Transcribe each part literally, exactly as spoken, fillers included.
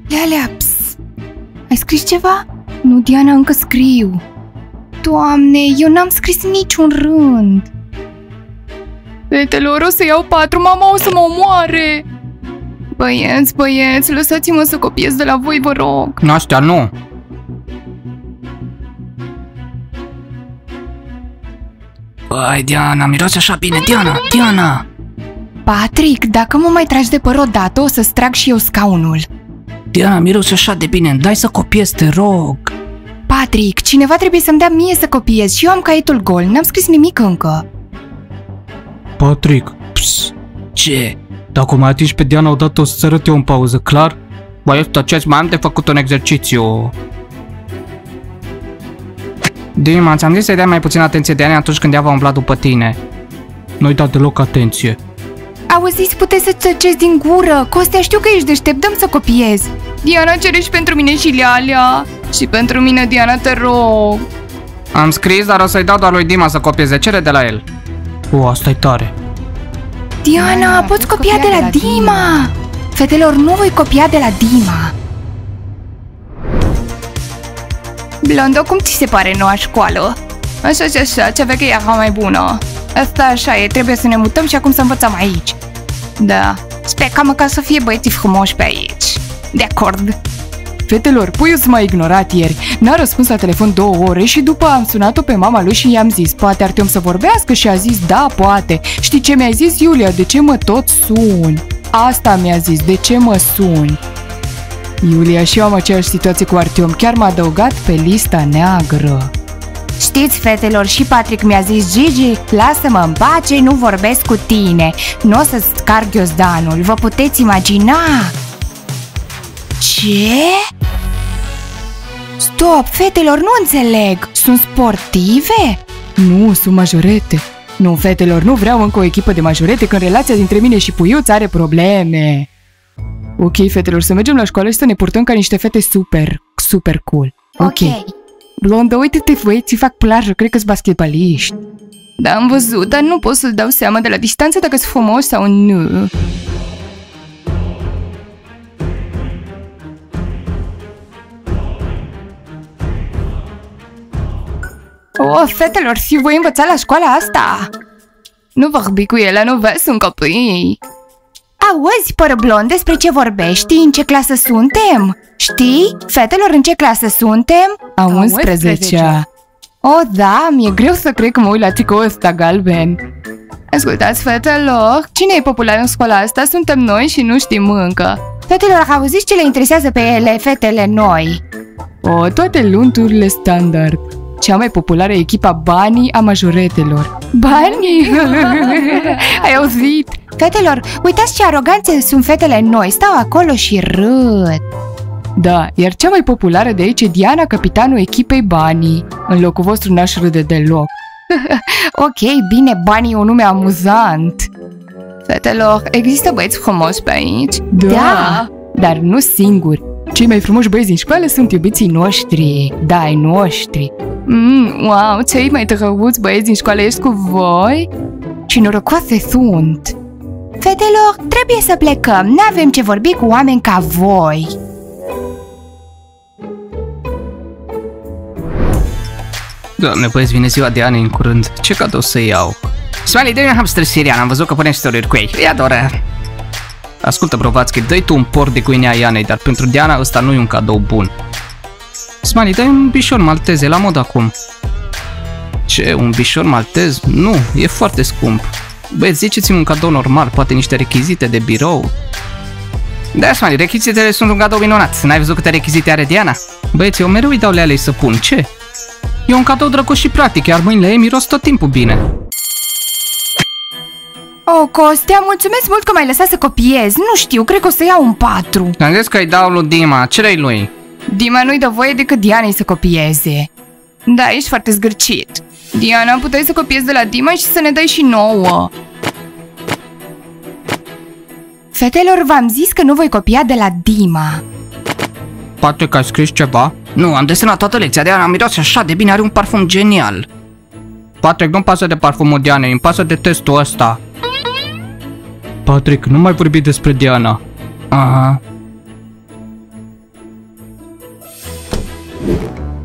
Lelea, ps. Ai scris ceva? Nu, Diana, încă scriu. Doamne, eu n-am scris niciun rând. Fetelor, o să iau patru, mama o să mă omoare. Băieți, băieți, lăsați-mă să copiez de la voi, vă rog. Nastea, nu. Băi, Diana, miroase așa bine, Diana, Diana. Patrick, dacă mă mai tragi de păr odată, o să-ți trag și eu scaunul. Diana, miroase așa de bine, dai să copiez, te rog. Patrick, cineva trebuie să-mi dea mie să copiez și eu am caietul gol, n-am scris nimic încă. Patrick, ps, ce? Dacă mai atingi pe Diana odată, o să-ți arăt eu în pauză, clar? Băieți, tăceți, mai am de făcut un exercițiu. Dima, ți-am zis să-i dai mai puțin atenție Diana atunci când ea va umbla după tine. Nu-i dat deloc atenție. Auziți, puteți să tăceți din gură. Costea, știu că ești deștept, dăm să copiez. Diana, cere și pentru mine și Lealea. Și pentru mine, Diana, te rog. Am scris, dar o să-i dau doar lui Dima să copieze. Cere de la el. O, asta e tare. Diana, Diana poți copia, copia de la, de la Dima. Dima. Fetelor, nu voi copia de la Dima. Blondo, cum ți se pare noua școală? Așa și așa, cea veche era mai bună. Asta așa e, trebuie să ne mutăm și acum să învățăm aici. Da, sper ca măcar să fie băieții frumoși pe aici. De acord. Fetelor, puiul s-a ignorat ieri. N-a răspuns la telefon două ore și după am sunat-o pe mama lui și i-am zis, poate Artem să vorbească, și a zis, da, poate. Știi ce mi-a zis, Iulia? De ce mă tot suni? Asta mi-a zis, de ce mă suni? Iulia, și eu am aceeași situație cu Artem, chiar m-a adăugat pe lista neagră. Știți, fetelor, și Patrick mi-a zis, Gigi, lasă-mă în pace, nu vorbesc cu tine. Nu o să-ți scarg ghiozdanul, vă puteți imagina? Ce? Stop, fetelor, nu înțeleg. Sunt sportive? Nu, sunt majorete. Nu, fetelor, nu vreau încă o echipă de majorete când relația dintre mine și puiuț are probleme. Ok, fetelor, să mergem la școală și să ne purtăm ca niște fete super, super cool. Ok. okay. Blondă, uite-te, băieții fac plajă, cred că-s basketbaliști. Da, am văzut, dar nu pot să-ți dau seama de la distanță dacă sunt frumos sau nu. Oh, fetelor, și voi învăța la școala asta? Nu vorbi cu ele, nu vezi, sunt copii. Auzi, păr blond, despre ce vorbești? În ce clasă suntem? Știi? Fetelor, în ce clasă suntem? A unsprezecea. Oh, da, mi-e greu să cred că mă uit la tricoul ăsta galben. Ascultați, fetelor, cine e popular în școala asta? Suntem noi și nu știm încă. Fetelor, auziți ce le interesează pe ele, fetele noi? Oh, toate lunturile standard. Cea mai populară e echipa Banii a majoretelor. Banii? Ai auzit? Fetelor, uitați ce aroganțe sunt fetele noi, stau acolo și râd. Da, iar cea mai populară de aici e Diana, capitanul echipei Banii. În locul vostru n-aș râde deloc. Ok, bine, Banii e un nume amuzant. Fetelor, există băieți frumoși pe aici? Da, da, dar nu singuri. Cei mai frumoși băieți din școală sunt iubiții noștri. Da, ai noștri. Mm, wow, cei mai drăguți băieți din școală ești cu voi? Ce norocoase sunt! Fetelor, trebuie să plecăm, n-avem ce vorbi cu oameni ca voi. Doamne, băieți, vine ziua de ani în curând. Ce cadou să iau? Smiley, dă-i un hamster sirian, am văzut că punem story-uri cu ei. Îi adoră. Ascultă, Brovațchi, dă-i tu un port de câine a Ianei, dar pentru Diana ăsta nu e un cadou bun. Smiley, dă-i un bișor maltez, e la mod acum. Ce, un bișor maltez? Nu, e foarte scump. Băieți, ziceți-mi un cadou normal, poate niște rechizite de birou. Da, Smiley, rechizitele sunt un cadou minunat. N-ai văzut câte rechizite are Diana? Băieți, eu mereu îi dau Lealei să pun, ce? E un cadou drăguț și practic, iar mâinile ei miros tot timpul bine. Oh, Costea, mulțumesc mult că m-ai lăsat să copiez. Nu știu, cred că o să iau un patru. Am zis că îi dau lui Dima, cere-i lui. Dima nu-i dă voie decât Dianei să copieze. Da, ești foarte zgârcit. Diana, puteai să copiezi de la Dima și să ne dai și nouă. Fetelor, v-am zis că nu voi copia de la Dima. Poate că ai scris ceva? Nu, am desenat toată lecția, Diana miroase așa de bine, are un parfum genial. Patrick, nu-mi pasă de parfumul Dianei, îmi pasă de testul ăsta. Patrick, nu mai vorbi despre Diana. Aha.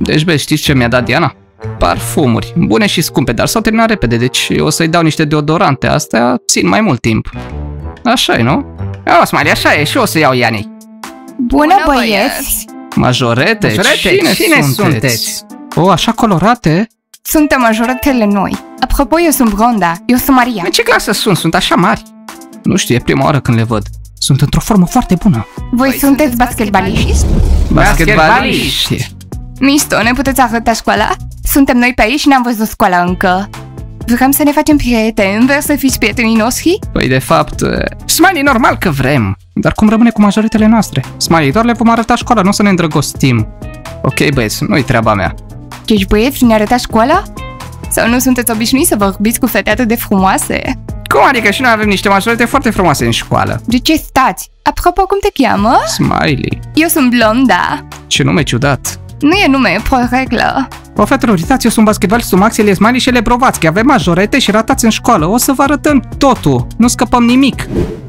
Deci, băi, știți ce mi-a dat Diana? Parfumuri, bune și scumpe, dar s-au terminat repede, deci o să-i dau niște deodorante, astea țin mai mult timp. Așa e, nu? O, Smiley, așa e, și o să iau Ianei. Bună, băieți! Majorete? Majorete? Cine, Cine sunteți? sunteți? O, așa colorate? Suntem majoretele noi. Apropo, eu sunt Bronda, eu sunt Maria. În ce clasă sunt? Sunt așa mari? Nu știu, e prima oară când le văd. Sunt într-o formă foarte bună. Voi sunteți basketbaliști? Basketbaliști. Mișto, ne puteți arăta școala? Suntem noi pe aici și n-am văzut școala încă. Vrem să ne facem prieteni, vrei să fiți prietenii noștri? Păi de fapt, Smiley, normal că vrem. Dar cum rămâne cu majoritele noastre? Smiley, doar le vom arăta școala, nu o să ne îndrăgostim. Ok, băieți, nu-i treaba mea. Deci băieți, ne arătați școala? Sau nu sunteți obișnuiți să vorbiți cu fete atât de frumoase? Cum adică și noi avem niște majorite foarte frumoase în școală? De ce stați? Apropo, cum te cheamă? Smiley. Eu sunt Blonda. Ce nume ciudat. Nu e nume, e poreclă. O, fetelor, uitați, eu sunt basketbalist, Max, Elias, Smiley și ele Brovatski. Avem majorete și ratați în școală. O să vă arătăm totul. Nu scăpăm nimic.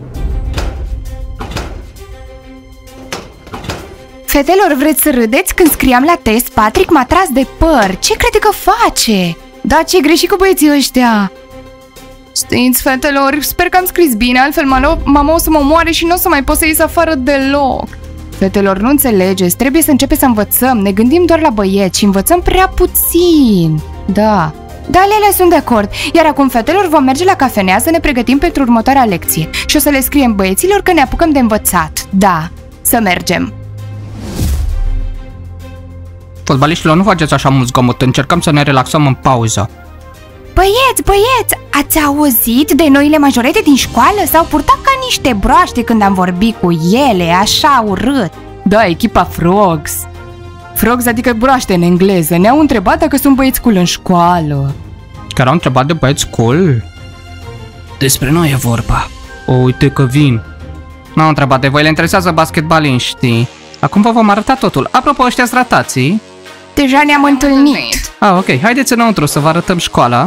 Fetelor, vreți să râdeți? Când scriam la test, Patrick m-a tras de păr. Ce crede că face? Da, ce-i greșit cu băieții ăștia? Știți, fetelor, sper că am scris bine, altfel mama o să mă moare și nu o să mai pot să ies afară deloc. Fetelor, nu înțelegeți, trebuie să începem să învățăm, ne gândim doar la băieți și învățăm prea puțin. Da. Da, Lele, sunt de acord. Iar acum, fetelor, vom merge la cafenea să ne pregătim pentru următoarea lecție. Și o să le scriem băieților că ne apucăm de învățat. Da, să mergem. Fotbaliștilor, nu faceți așa mult zgomot, încercăm să ne relaxăm în pauză. Băieți, băieți, ați auzit de noile majorete din școală? S-au purtat ca niște broaște când am vorbit cu ele, așa urât. Da, echipa Frogs. Frogs, adică broaște în engleză, ne-au întrebat dacă sunt băieți cool în școală. Chiar au întrebat de băieți cool? Despre noi e vorba. O, uite că vin. Nu au întrebat de voi, le interesează basketbaliștii. Acum vă vom arăta totul. Apropo, ăștia-s ratații. Deja ne-am întâlnit. Ah, ok, haideți înăuntru să vă arătăm școala.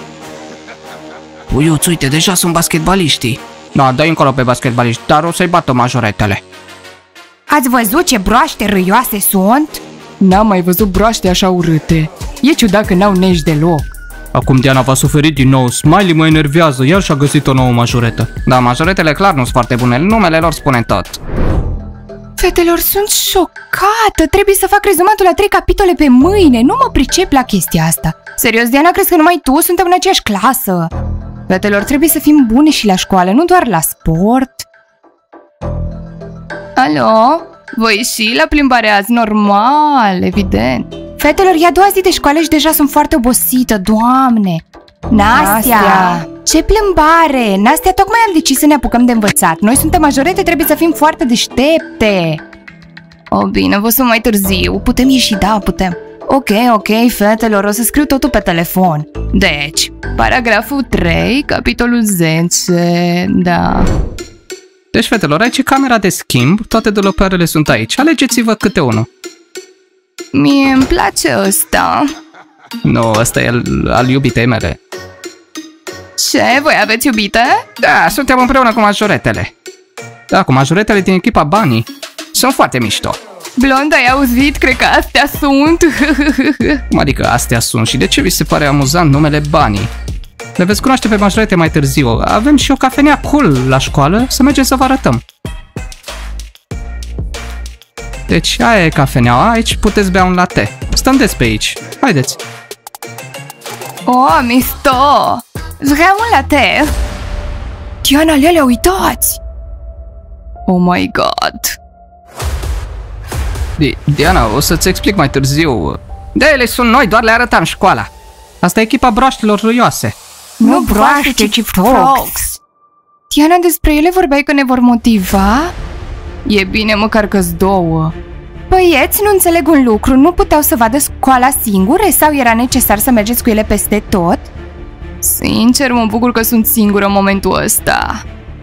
Puiuț, uite, deja sunt basketbaliștii. Da, dă-i încolo pe basketbaliști, dar o să-i bată majoretele. Ați văzut ce broaște râioase sunt? N-am mai văzut broaște așa urâte. E ciudat că n-au nești deloc. Acum Diana va suferi din nou. Smiley mă enervează, el și-a găsit o nouă majoretă. Da, majoretele clar nu sunt foarte bune, numele lor spune tot. Fetelor, sunt șocată. Trebuie să fac rezumatul la trei capitole pe mâine. Nu mă pricep la chestia asta. Serios, Diana, crezi că numai tu suntem în aceeași clasă? Fetelor, trebuie să fim bune și la școală, nu doar la sport. Alo? Voi ieși la plimbare azi? Normal, evident. Fetelor, e a doua zi de școală și deja sunt foarte obosită, Doamne. Nastia! Nastia. Ce plimbare! Nastia, tocmai am decis să ne apucăm de învățat. Noi suntem majorete, trebuie să fim foarte deștepte. O, bine, vă sun mai târziu. Putem ieși? Da, putem. Ok, ok, fetelor, o să scriu totul pe telefon. Deci, paragraful trei, capitolul zece, da. Deci, fetelor, aici e camera de schimb, toate dulăpioarele sunt aici. Alegeți-vă câte unul. Mie îmi place ăsta. Nu, ăsta e al, al iubitei mele. Ce? Voi aveți iubite? Da, suntem împreună cu majoretele. Da, cu majoretele din echipa Bunny. Sunt foarte mișto. Blonda, ai auzit? Cred că astea sunt. Cum adică astea sunt? Și de ce vi se pare amuzant numele Bunny? Le veți cunoaște pe majorete mai târziu. Avem și o cafenea cool la școală, să mergem să vă arătăm. Deci, aia e cafeneaua, aici puteți bea un latte. Stăm des pe aici. Haideți. Oh, mișto! Vreau un latte. Diana, Lele, uitați! Oh my god! Diana, o să-ți explic mai târziu. De ele sunt noi, doar le arătam școala. Asta e echipa broaștelor râioase. Nu broaște, ci Frogs. Diana, despre ele vorbeai că ne vor motiva? E bine măcar că-s două. Băieți, nu înțeleg un lucru, nu puteau să vadă școala singure sau era necesar să mergeți cu ele peste tot? Sincer, mă bucur că sunt singură în momentul ăsta.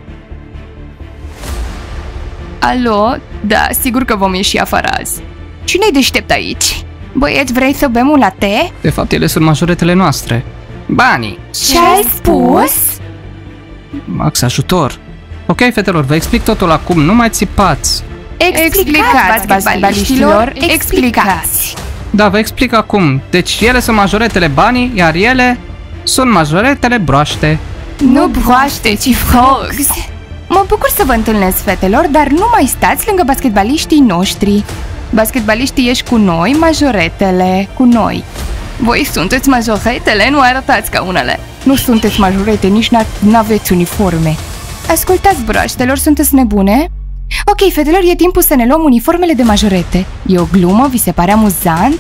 Alo? Da, sigur că vom ieși afară azi. Cine-i deștept aici? Băieți, vrei să bem un latte? De fapt, ele sunt majoretele noastre. Bunny! Ce ai spus? Max, ajutor! Ok, fetelor, vă explic totul acum, nu mai țipați! Explicați, basketbaliștilor, explicați! Da, vă explic acum. Deci ele sunt majoretele banii, iar ele sunt majoretele broaște. Nu broaște, ci frogs. Mă bucur să vă întâlnesc, fetelor, dar nu mai stați lângă basketbaliștii noștri. Basketbaliștii ești cu noi, majoretele cu noi. Voi sunteți majoretele, nu arătați ca unele. Nu sunteți majorete, nici n-aveți uniforme. Ascultați, broaștelor, sunteți nebune? Ok, fetelor, e timpul să ne luăm uniformele de majorete. E o glumă? Vi se pare amuzant?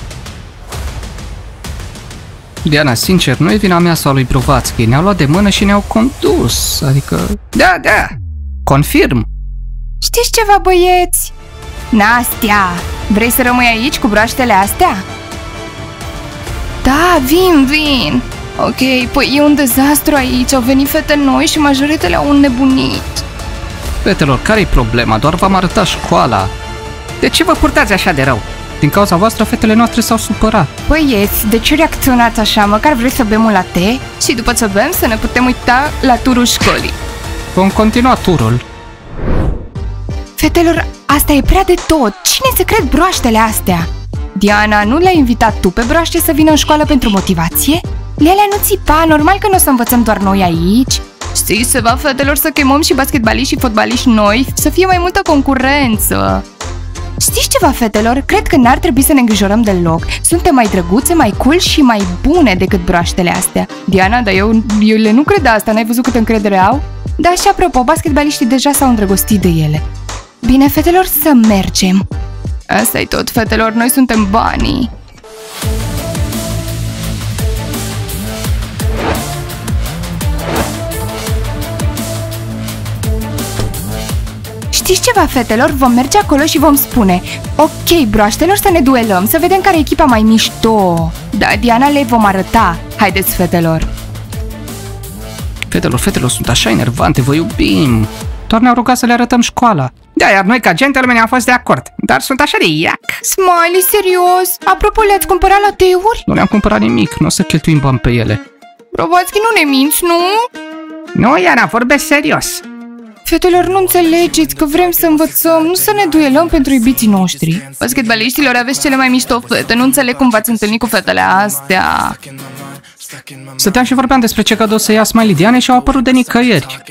Diana, sincer, nu e vina mea sau lui Brovatski. Ne-au luat de mână și ne-au condus. Adică... Da, da, confirm. Știți ceva, băieți? Nastia, vrei să rămâi aici cu broaștele astea? Da, vin, vin. Ok, păi e un dezastru aici. Au venit fete noi și majoritele au înnebunit. Fetelor, care-i problema? Doar v-am arătat școala. De ce vă purtați așa de rău? Din cauza voastră, fetele noastre s-au supărat. Băieți, de ce reacționați așa? Măcar vreți să bem un latte? Și după ce bem să ne putem uita la turul școlii. Vom continua turul. Fetelor, asta e prea de tot. Cine se cred broaștele astea? Diana, nu le-ai invitat tu pe broaște să vină în școală pentru motivație? Lelea, nu țipa, normal că nu o să învățăm doar noi aici. Știți ceva, fetelor, să chemăm și basketbaliști și fotbaliști noi, să fie mai multă concurență. Știți ceva, fetelor? Cred că n-ar trebui să ne îngrijorăm deloc. Suntem mai drăguțe, mai cool și mai bune decât broaștele astea. Diana, dar eu, eu le nu cred asta, n-ai văzut câtă încredere au? Da, și apropo, basketbaliștii deja s-au îndrăgostit de ele. Bine, fetelor, să mergem. Asta-i tot, fetelor, noi suntem banii. Știți ceva, fetelor? Vom merge acolo și vom spune: ok, broaștelor, să ne duelăm, să vedem care e echipa mai mișto. Da, Diana, le vom arăta. Haideți, fetelor. Fetelor, fetelor, sunt așa enervante, vă iubim. Doar ne-au rugat să le arătăm școala. Da, iar noi ca gentlemen am fost de acord. Dar sunt așa de iac. Smiley, serios? Apropo, le-ați cumpărat lateuri? Nu le-am cumpărat nimic, nu o să cheltuim bani pe ele. Brovatski, nu ne minți, nu? Nu, Iana, vorbesc serios. Fetelor, nu înțelegeți că vrem să învățăm, nu să ne duelăm pentru iubiții noștri. Basketbaliștilor, aveți cele mai mișto fete, nu înțeleg cum v-ați întâlnit cu fetele astea. Stăteam și vorbeam despre ce cadou să ia Smiley Diane și au apărut de nicăieri.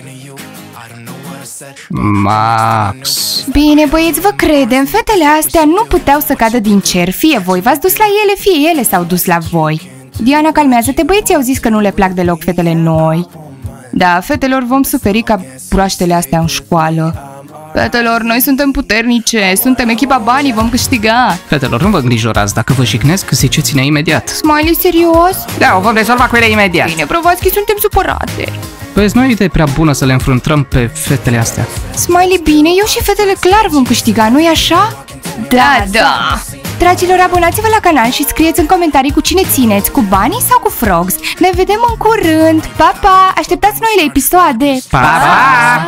Max. Bine, băieți, vă credem, fetele astea nu puteau să cadă din cer. Fie voi v-ați dus la ele, fie ele s-au dus la voi. Diana, calmează-te, băieții au zis că nu le plac deloc fetele noi. Da, fetelor, vom suferi ca broaștele astea în școală. Fetelor, noi suntem puternice, suntem echipa banii, vom câștiga. Fetelor, nu vă îngrijorați, dacă vă jignesc, ziceți-ne imediat. Smiley, serios? Da, o vom rezolva cu ele imediat. Bine, Brovatski, suntem supărate. Păi, nu e idee prea bună să le înfruntăm pe fetele astea. Smiley, bine, eu și fetele clar vom câștiga, nu-i așa? Da, da. Dragilor, abonați-vă la canal și scrieți în comentarii cu cine țineți, cu banii sau cu frogs. Ne vedem în curând. Pa, pa! Așteptați noile episoade. Pa, pa!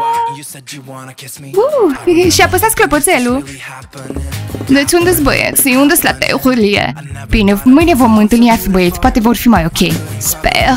Uh, și apăsați clopoțelul. Deci unde-s băieții? Unde-s la teorie? Bine, mâine vom întâlni alți băieți, poate vor fi mai ok. Sper.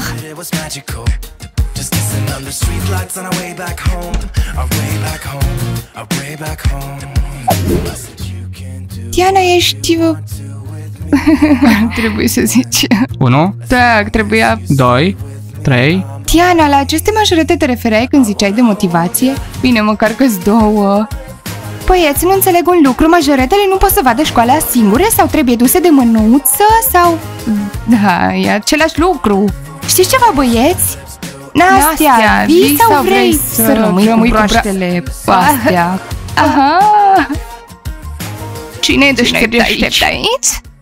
Diana, ești... Trebuie să zici... unu, Da, trebuia... doi, trei... Diana, la aceste majorete te refereai când ziceai de motivație? Bine, măcar că-s două. Băieți, nu înțeleg un lucru, majoretele nu pot să vadă școala singure sau trebuie duse de mânuță sau... Da, e același lucru. Știți ceva, băieți? Nastia, vii sau, sau vrei să, să rămâi cu broaștele astea? Aha! Cine e deștept aici?